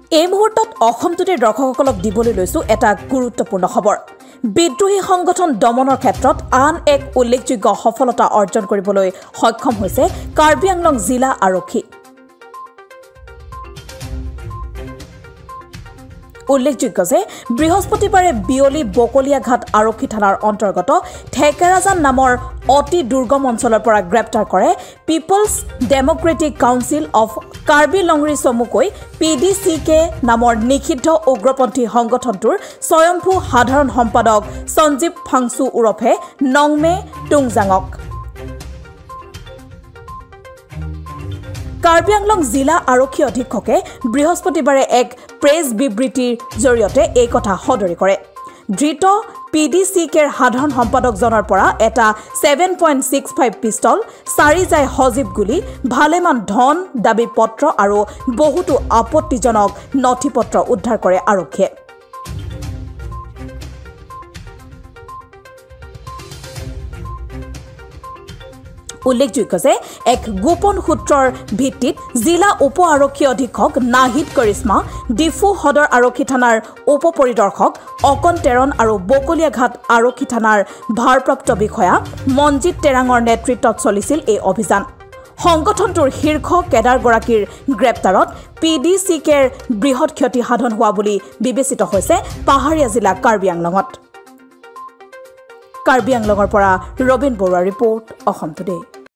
এই মুহূৰ্তত অসমটোতে দৰ্শকসকলক দিবলৈ লৈছো এটা গুৰুত্বপূৰ্ণ খবৰ। বিদ্ৰোহী সংগঠন দমনৰ ক্ষেত্ৰত আন এক উল্লেখযোগ্য সফলতা অৰ্জন কৰিবলৈ সক্ষম হৈছে কাৰ্বি আংলং জিলা আৰক্ষী। উল্লেখযোগ্য যে বৃহস্পতিবাৰে বিয়লি বকলিয়াঘাট আৰক্ষী থানাৰ অন্তৰ্গত ঠেকেৰাজান নামৰ অতি দুৰ্গম অঞ্চলৰ পৰা গ্ৰেপ্তাৰ কৰে people's democratic council of Karbi Longri চমুকৈ PDCK নামৰ নিষিদ্ধ উগ্ৰপন্থী সংগঠনটোৰ স্বয়ম্ভূ সাধাৰণ সম্পাদক সঞ্জীৱ ফাংচু উৰফে নংমে টুংজাঙক। কাৰ্বি আংলং জিলা আৰক্ষী অধীক্ষকে বৃহস্পতিবাৰে এক প্ৰেছ বিবৃতিৰ জৰিয়তে এই কথা সদৰি কৰে। ধৃত PDCKৰ সাধাৰণ সম্পাদকজনৰ পৰা এটা 7.65 পিষ্টল, 4 জাই সজীৱ গুলী, ভালেমান ধন দাবী পত্ৰ আৰু বহুতো আপত্তিজনক নথিপত্ৰ উদ্ধাৰ কৰে আৰক্ষীয়ে। উল্লেখযোগ্য যে এক গোপন সূত্ৰৰ ভিত্তিত জিলা উপ আৰক্ষী অধীক্ষক নাহিদ কৰিশ্মা, ডিফু সদৰ আৰক্ষী থানাৰ উপ পৰিদৰ্শক অকন তেৰণ আৰু বকলিয়াঘাট আৰক্ষী থানাৰ ভাৰপ্ৰাপ্ত বিষয়া মনজিত তেৰাঙৰ নেতৃত্বত চলিছিল এই অভিযান। সংগঠনটোৰ শীৰ্ষ কেডাৰগৰাকীৰ গ্ৰেপ্তাৰত PDCKৰ বৃহৎ ক্ষতি সাধন হোৱা বুলি বিবেচিত হৈছে পাহাৰীয়া জিলা কাৰ্বি আংলঙত। কাৰ্বি আংলঙৰ পৰা ৰবীন বৰুৱাৰ ৰিপৰ্ট, অসম টুডে।